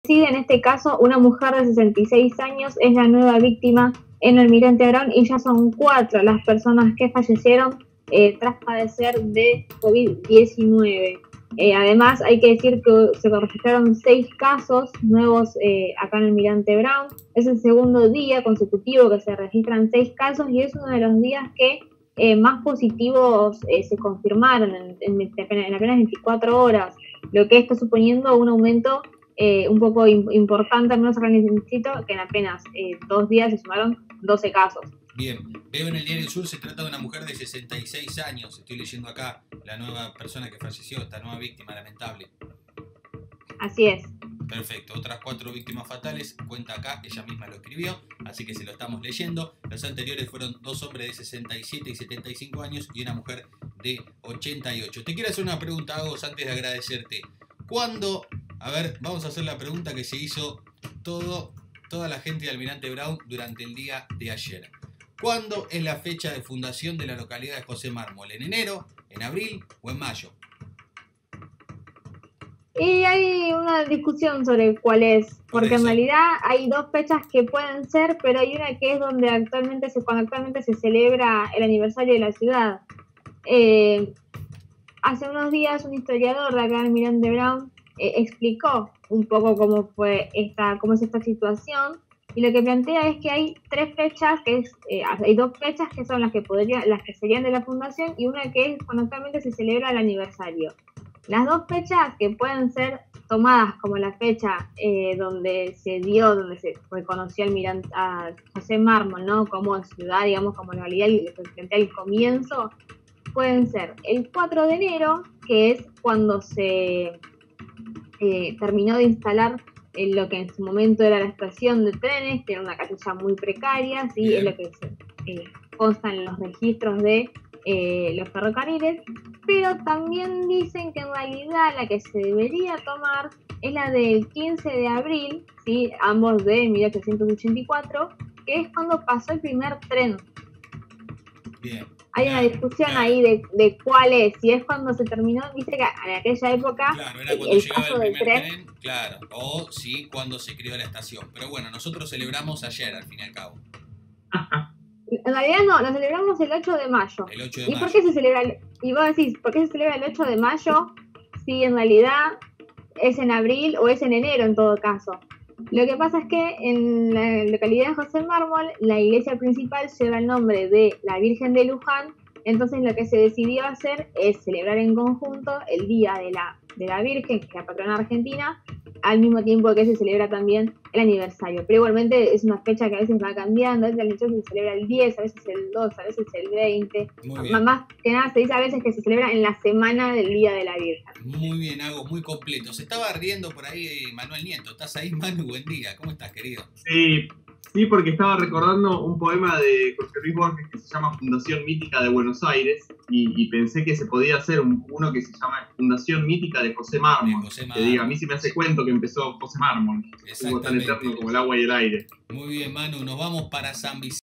En este caso, una mujer de 66 años es la nueva víctima en Almirante Brown y ya son 4 las personas que fallecieron tras padecer de COVID-19. Además, hay que decir que se registraron 6 casos nuevos acá en Almirante Brown. Es el segundo día consecutivo que se registran 6 casos y es uno de los días que más positivos se confirmaron en apenas 24 horas, lo que está suponiendo un aumento un poco importante, al menos acá en el distrito, que en apenas 2 días se sumaron 12 casos. Bien, veo en el Diario Sur, se trata de una mujer de 66 años, estoy leyendo acá, la nueva persona que falleció, esta nueva víctima lamentable. Así es. Perfecto, otras 4 víctimas fatales, cuenta acá, ella misma lo escribió, así que se lo estamos leyendo. Los anteriores fueron 2 hombres de 67 y 75 años y una mujer de 88. Te quiero hacer una pregunta, Agos, antes de agradecerte. ¿Cuándo? A ver, vamos a hacer la pregunta que se hizo toda la gente de Almirante Brown durante el día de ayer. ¿Cuándo es la fecha de fundación de la localidad de José Mármol? ¿En enero, en abril o en mayo? Y hay una discusión sobre cuál es, porque en realidad hay 2 fechas que pueden ser, pero hay una que es donde cuando actualmente se celebra el aniversario de la ciudad. Hace unos días un historiador de acá en Almirante Brown explicó un poco cómo es esta situación, y lo que plantea es que hay 3 fechas, hay 2 fechas que son las que serían de la fundación y una que es cuando actualmente se celebra el aniversario. Las 2 fechas que pueden ser tomadas como la fecha donde se reconoció a José Mármol, ¿no? Como ciudad, digamos, como localidad, y se plantea el comienzo, pueden ser el 4 de enero, que es cuando se terminó de instalar lo que en su momento era la estación de trenes, que era una casilla muy precaria, ¿sí? Es lo que consta en los registros de los ferrocarriles, pero también dicen que en realidad la que se debería tomar es la del 15 de abril, ¿sí? Ambos de 1884, que es cuando pasó el primer tren. Bien. Hay una discusión ahí de cuál es, si es cuando se terminó, viste que en aquella época claro, era cuando llegaba el primer tren, claro, o sí, cuando se creó la estación. Pero bueno, nosotros celebramos ayer, al fin y al cabo. En realidad no, lo celebramos el 8 de mayo. El 8 de mayo. ¿Y por qué se celebra? Y vos decís, ¿por qué se celebra el 8 de mayo si en realidad es en abril o es en enero en todo caso? Lo que pasa es que en la localidad de José Mármol, la iglesia principal lleva el nombre de la Virgen de Luján, entonces lo que se decidió hacer es celebrar en conjunto el Día de la Virgen, que es la patrona argentina, al mismo tiempo que se celebra también el aniversario. Pero igualmente es una fecha que a veces va cambiando, a veces se celebra el 10, a veces el 2, a veces el 20. Más que nada se dice a veces que se celebra en la semana del Día de la Virgen. Muy bien, Agos, muy completo. Se estaba riendo por ahí Manuel Nieto. ¿Estás ahí, Manu? Buen día. ¿Cómo estás, querido? Sí, porque estaba recordando un poema de Jorge Luis Borges que se llama Fundación Mítica de Buenos Aires y pensé que se podía hacer uno que se llama Fundación Mítica de José Mármol. Que diga, a mí sí me hace cuento que empezó José Mármol. Estuvo tan eterno como el agua y el aire. Muy bien, Manu. Nos vamos para San Vicente.